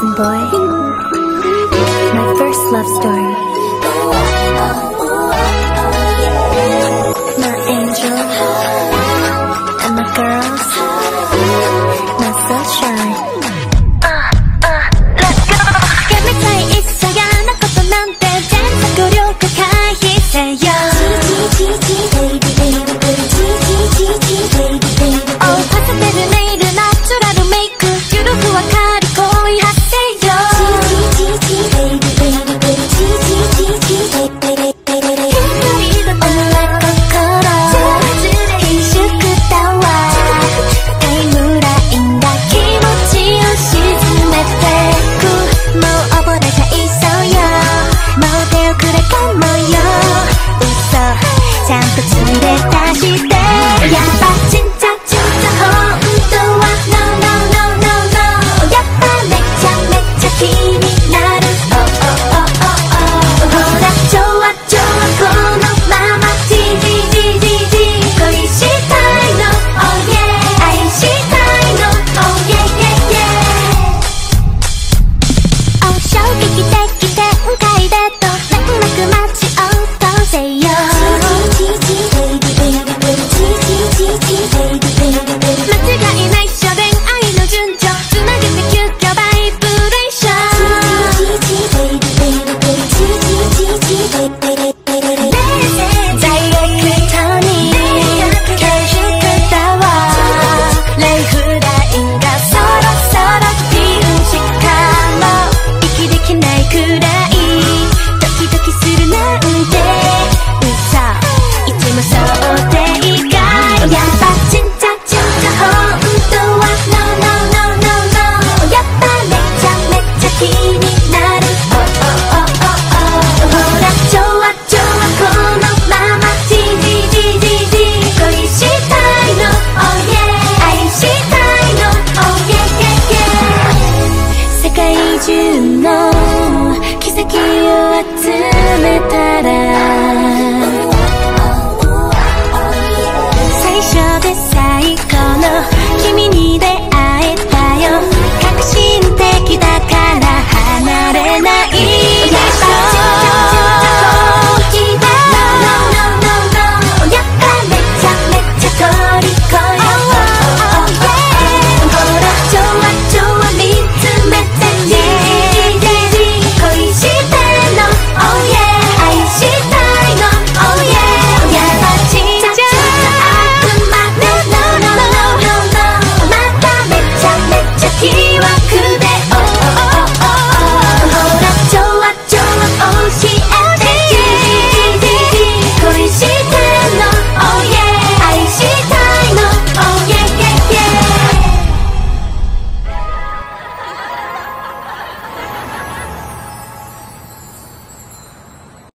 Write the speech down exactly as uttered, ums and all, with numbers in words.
Listen boy, my first love story. My angel and my girls, my sunshine. Uh, uh, let's go. 곁에 있어야 하는 것도 난데 잔뜩 노력하기세요. Baby, baby, baby, baby. Oh, 파스텔은 내일은 아주라로 메이크 유루구와 카리코이 하세요. Baby, baby, baby, baby. 오늘 날 거꾸로 이슈크 따와 에이무라 인다 기모치 오시즈메테 구 모어버려져 있어요. 모델 그래 까모요 웃어 잠깐 줄에 다시 때 야빠 진짜 진짜 홈또와 no no no no no 야빠 매차 매차 kimi 나를 oh oh oh oh oh 호라 좋아 좋아 고노 마마 지지지지지 거의 시타이 no oh yeah 아이 시타이 no oh yeah yeah yeah oh 쇼기기 때기때 가이데도 낙낙 마치 어떠세요. 멋지가 이 나이셔댕 아이노 준조 주나게 느껴 바이브레이션 다이렉트 터닝 결실끝 따와 레이후라인가 서로 서로 비음식하며 이키리키 나이 쿠라이 도키도키するなんて嘘いつもそうでいいかやっぱ진짜 진짜本当は No no no no no やっぱめちゃめちゃ気になる Oh oh oh oh oh ほら좋아 좋아このままじじじじじ恋したいの Oh yeah 愛したいの Oh yeah yeah yeah 世界中の奇跡を集めたら最初で最後の君に出会えたよ革新的だから離れないでしょやっぱめちゃめちゃ虜よほらちょわちょわ見つめて恋してんの Oh yeah 愛したいの Oh yeah やっぱちっちゃ悪魔 No no no no no まためちゃめちゃ気